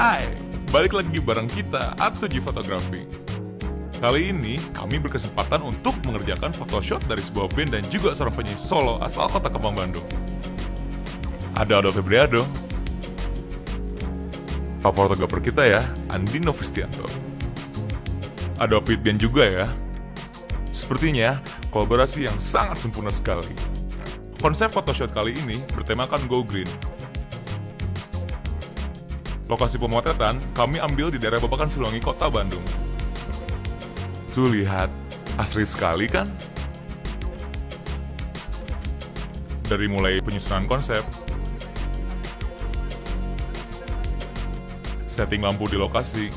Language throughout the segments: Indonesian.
Hai, balik lagi bareng kita A7 Fotografi. Kali ini kami berkesempatan untuk mengerjakan photoshoot dari sebuah band dan juga seorang penyanyi solo asal kota Kembang, Bandung. Ada Aldo Febriado, fotografer kita ya, Andi Novristianto. Ada Opit Band juga ya. Sepertinya kolaborasi yang sangat sempurna sekali. Konsep photoshoot kali ini bertemakan Go Green. Lokasi pemotretan kami ambil di daerah Babakan Siliwangi, Kota Bandung. Tuh lihat, asri sekali kan? Dari mulai penyusunan konsep, setting lampu di lokasi,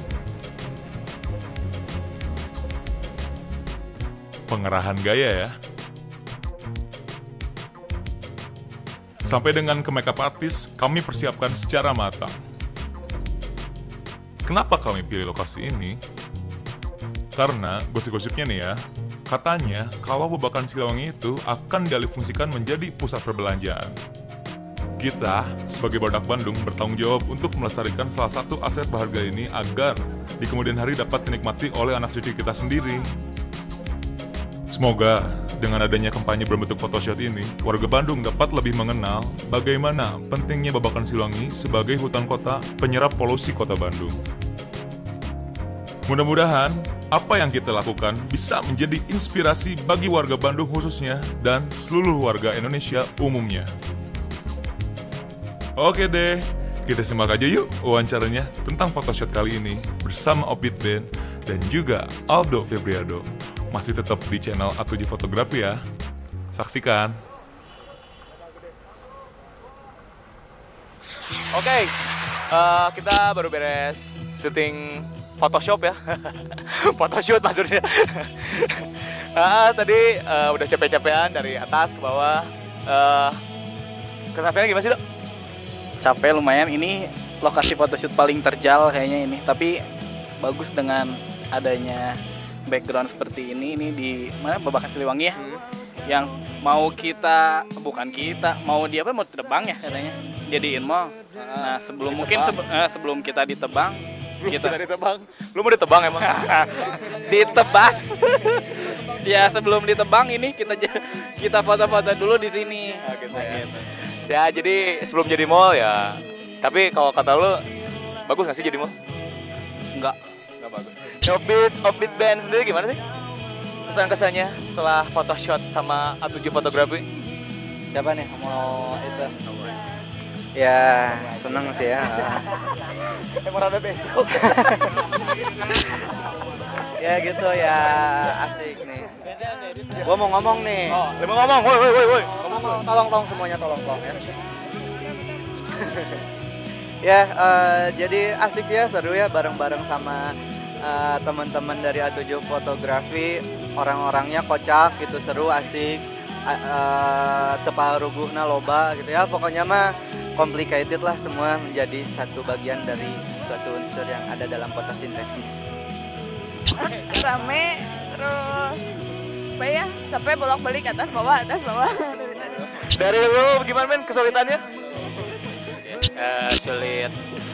pengerahan gaya ya, sampai dengan ke makeup artist kami persiapkan secara matang. Kenapa kami pilih lokasi ini? Karena gosip-gosipnya nih ya, katanya kalau Babakan Siliwangi itu akan dialihfungsikan menjadi pusat perbelanjaan. Kita sebagai Badak Bandung bertanggung jawab untuk melestarikan salah satu aset berharga ini agar di kemudian hari dapat dinikmati oleh anak cucu kita sendiri. Semoga dengan adanya kampanye berbentuk photoshoot ini, warga Bandung dapat lebih mengenal bagaimana pentingnya Babakan Siliwangi sebagai hutan kota penyerap polusi kota Bandung. Mudah-mudahan apa yang kita lakukan bisa menjadi inspirasi bagi warga Bandung khususnya dan seluruh warga Indonesia umumnya. Oke deh, kita simak aja yuk wawancaranya tentang photoshoot kali ini bersama Opit Band dan juga Aldo Febriado. Masih tetap di channel A7 Fotografi ya. Saksikan. Oke, kita baru beres syuting Photoshop ya. Photoshoot maksudnya. Tadi udah capek-capean dari atas ke bawah. Kesampaiannya gimana sih, Dok? Capek lumayan, ini lokasi photoshoot paling terjal kayaknya ini. Tapi bagus dengan adanya background seperti ini di mana Babakan Siliwangi ya. Yang mau kita mau ditebang ya katanya. Jadiin mall. Nah, sebelum kita ditebang, kita ditebang. Lu mau ditebang emang? ditebas. Ya, sebelum ditebang ini kita foto-foto dulu di sini. Gitu ya. Ya, jadi sebelum jadi mall ya. Tapi kalau kata lu bagus nggak sih jadi mall? Enggak bagus. Opit Band sendiri gimana sih? Kesan-kesannya setelah photoshoot sama A7 Fotografi? Siapa nih mau itu? Ya, seneng sih ya. Emang rada becok. Ya gitu ya, asik nih. Gua mau ngomong nih. Oh, lu mau ngomong, woi. Tolong semuanya tolong ya. Ya, jadi asik ya, seru ya bareng-bareng sama teman-teman dari A7 Fotografi. Orang-orangnya kocak gitu, seru, asik. Teparuguhna loba gitu ya. Pokoknya mah complicated lah, semua menjadi satu bagian dari suatu unsur yang ada dalam fotosintesis. Rame, terus apa ya, sampai bolak-balik atas bawah. Dari lu gimana men kesulitannya? Sulit.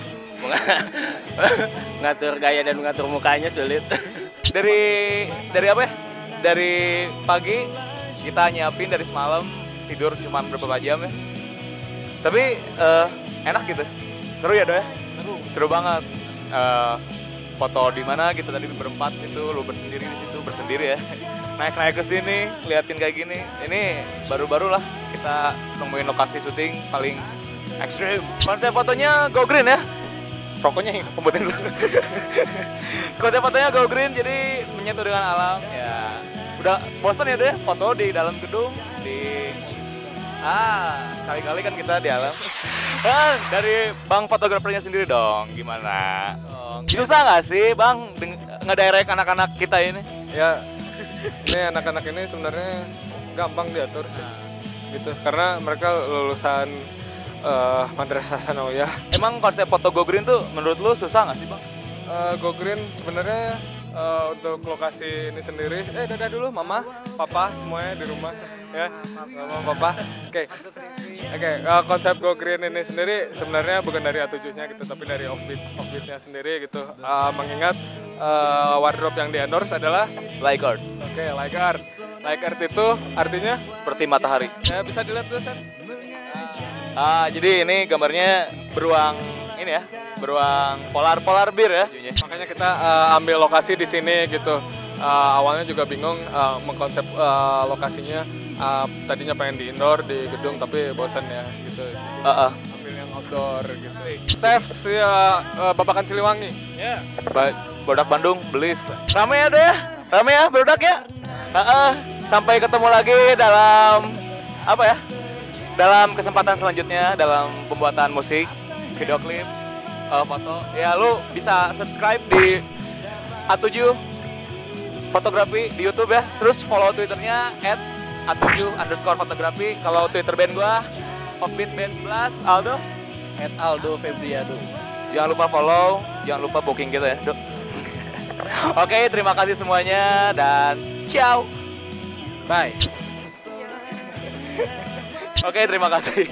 Ngatur gaya dan mengatur mukanya sulit. Dari apa ya? Dari pagi kita nyiapin dari semalam, tidur cuma beberapa jam ya. Tapi enak gitu. Seru ya, Do ya? Seru banget. Foto di mana gitu tadi berempat situ, lu bersendiri ya. Naik ke sini, liatin kayak gini. Ini baru-baru lah kita nemuin lokasi syuting paling ekstrim. Konsep fotonya Go Green ya. Rokoknya yang pembuatin dulu. Konsep fotonya Go Green, jadi menyatu dengan alam. Ya, udah bosan ya deh foto di dalam gedung. Kali-kali kan kita di alam. Dari Bang fotografernya sendiri dong, gimana? Susah nggak sih Bang ngedirect anak-anak kita ini? Ya, ini anak-anak ini sebenarnya gampang diatur sih, gitu. Karena mereka lulusan Madrasah Sanawiyah. Emang konsep foto Go Green tuh menurut lu susah nggak sih Bang? Go Green sebenarnya untuk lokasi ini sendiri, dadah dulu Mama. papa semuanya di rumah ya, mama papa. Oke, konsep Go Green ini sendiri sebenarnya bukan dari A7-nya gitu, tapi dari offbeat-nya sendiri gitu. Mengingat wardrobe yang di-endorse adalah Like Earth. Oke, Like Earth. Like Earth itu artinya Seperti matahari. ya bisa dilihat dulu Sen. Jadi ini gambarnya beruang ini ya, beruang polar bir ya. Makanya kita ambil lokasi di sini gitu. Awalnya juga bingung mengkonsep lokasinya. Tadinya pengen di indoor di gedung tapi bosan ya gitu. Ambil yang outdoor gitu. Chef Babakan Siliwangi. Ya. Bodak Bandung, believe. Rame ya deh, rame ya Bodak ya. Sampai ketemu lagi dalam apa ya? Dalam kesempatan selanjutnya dalam pembuatan musik, video klip, foto. Ya lu bisa subscribe di A7 Fotografi di YouTube ya. Terus follow Twitternya @A7_fotografi. Kalau Twitter band gua Offbeat Band 11, Aldo @Aldo Febriado. Jangan lupa follow, jangan lupa booking gitu ya, Dok. Oke, terima kasih semuanya dan ciao. Bye. Oke, terima kasih.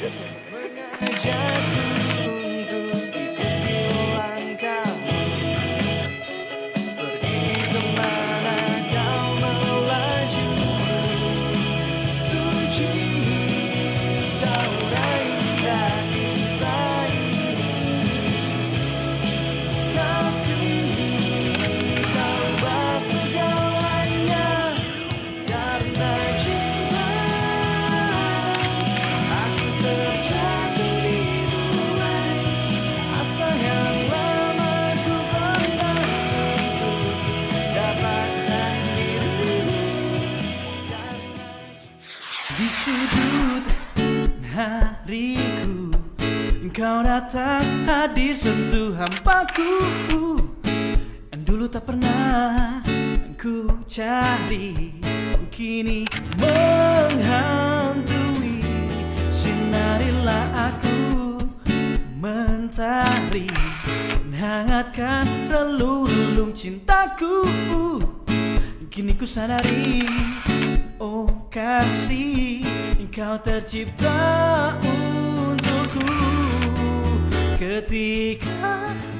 Di sudut hariku engkau datang hadir sentuh hampaku yang dulu tak pernah ku cari, kini menghantui. Sinarilah aku mentari, hangatkan relung-relung cintaku. Kini ku sadari, oh kasih, engkau tercipta untukku. Ketika